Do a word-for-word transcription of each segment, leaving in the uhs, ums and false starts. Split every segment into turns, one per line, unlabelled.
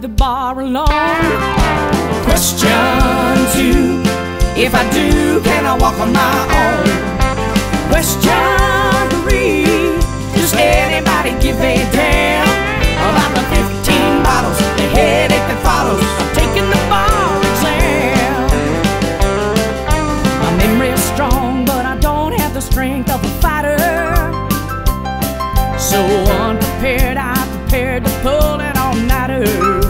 the bar alone? Question two, if I do, can I walk on my own? Question three, does anybody give a damn about the fifteen bottles, the headache that follows I'm taking the bar exam? My memory is strong, but I don't have the strength of a fighter. So unprepared, I prepared to pull an all-nighter.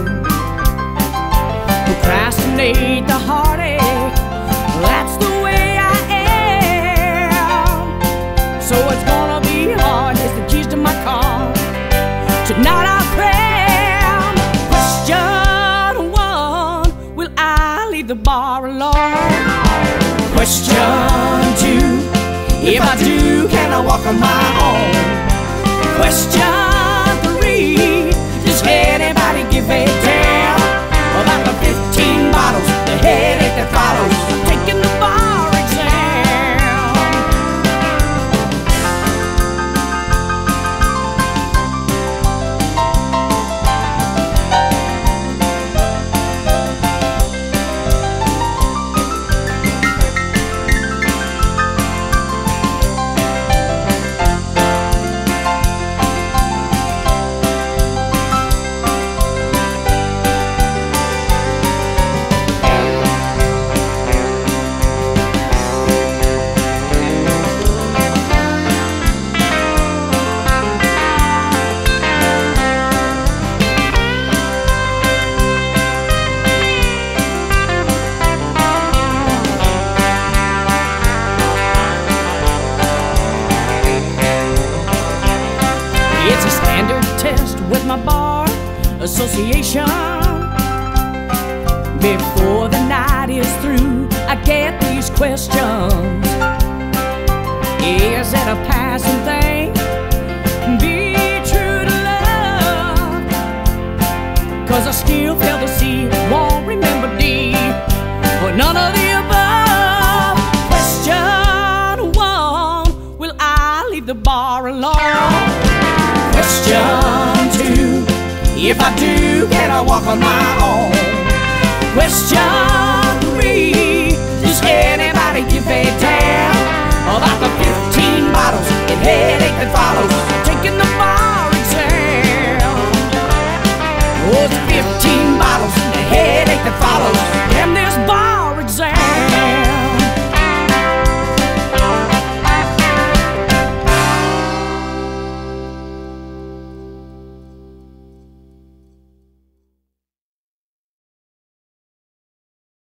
Procrastinate the heartache, that's the way I am. So it's gonna be hard, here's the keys to my car. Tonight I'll cram. Question one, will I leave the bar alone? Question two, if I do, can I walk on my own? Question three, does anybody give a damn about the fifteen bottles, the headache that follows I'm taking the bar It's a standard test with my bar association. Before the night is through, I get these questions. Is it a passing thing? Be true to love, 'cause I still feel the C, won't remember D, or none of the above. Question one, will I leave the bar alone? Question two, if I do, can I walk on my own? Question three, does anybody give a damn about the fifteen bottles and headache that follows